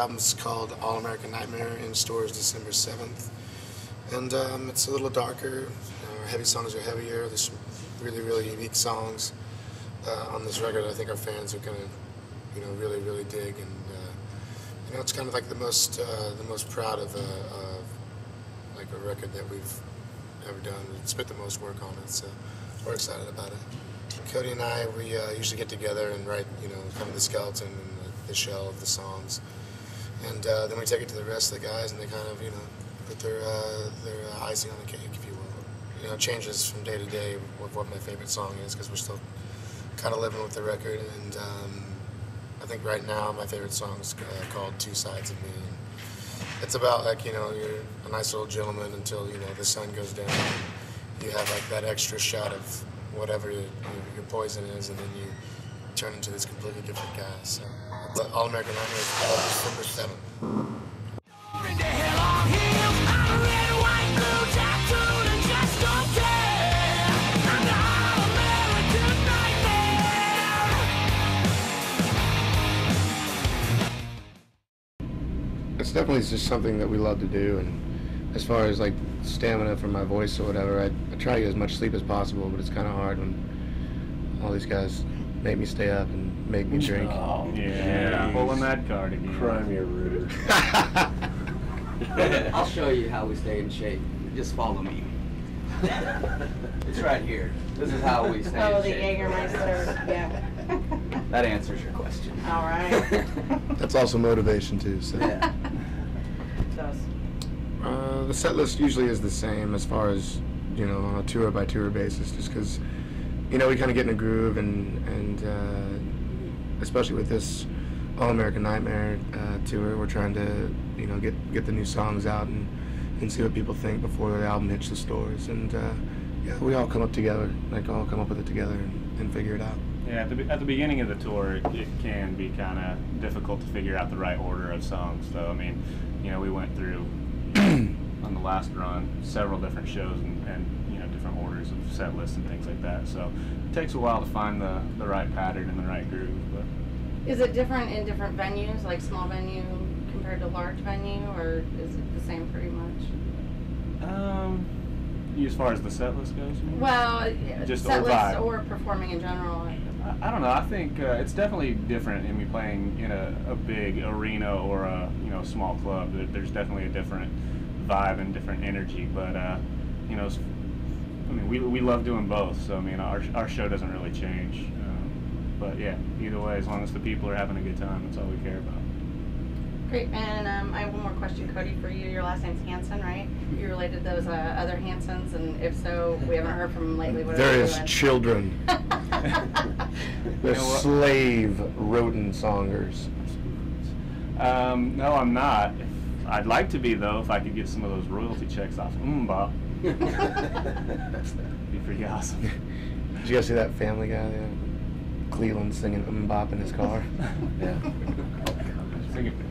album's called All American Nightmare, in stores December 7th. And it's a little darker. Our heavy songs are heavier. There's some really, really unique songs on this record I think our fans are going to, really, really dig. And, it's kind of like the most proud of like a record that we've ever done. We spent the most work on it, so we're excited about it. Cody and I, we usually get together and write, kind of the skeleton and the shell of the songs. And then we take it to the rest of the guys, and they kind of, put their icing on the cake, if you will. It changes from day to day with what my favorite song is, because we're still kind of living with the record. And I think right now my favorite song is called Two Sides of Me. And it's about, like, you're a nice little gentleman until, the sun goes down. And you have, like, that extra shot of whatever your poison is, and then you turn into this completely different guy. So, All American Nightmare is called December 7th. It's definitely just something that we love to do, and as far as like stamina for my voice or whatever, I try to get as much sleep as possible, but it's kind of hard when all these guys make me stay up and make me drink. Oh, yeah. Pulling that card again. Crime your rooter. I'll show you how we stay in shape. Just follow me. It's right here. This is how we stay in shape. Oh, the Jägermeister, yeah. That answers your question. All right. That's also motivation too. So. Yeah. The set list usually is the same as far as, on a tour by tour basis, just because, we kind of get in a groove, and especially with this All American Nightmare tour, we're trying to, get the new songs out and see what people think before the album hits the stores. And yeah, we all come up together, all come up with it together and figure it out. Yeah, at the beginning of the tour, it can be kind of difficult to figure out the right order of songs, though. I mean, we went through on the last run several different shows and different orders of set lists and things like that. So it takes a while to find the right pattern and the right groove. But is it different in different venues, like small venue compared to large venue, or is it the same pretty much? As far as the set list goes, maybe? Well, just set list vibe. or performing in general. I don't know. I think it's definitely different in me playing in a big arena or a small club. There's definitely a different vibe and different energy. But we love doing both. So I mean, our show doesn't really change. But yeah, either way, as long as the people are having a good time, that's all we care about. Great. And I have one more question, Cody, for you. Your last name's Hansen, right? You related those other Hansens, and if so, we haven't heard from them lately. What there are is doing? Children. The slave rodent songers. No, I'm not. I'd like to be, though, if I could get some of those royalty checks off Bop. Be pretty awesome. Did you guys see that Family Guy there? Cleveland singing Bop in his car? Yeah. Sing it.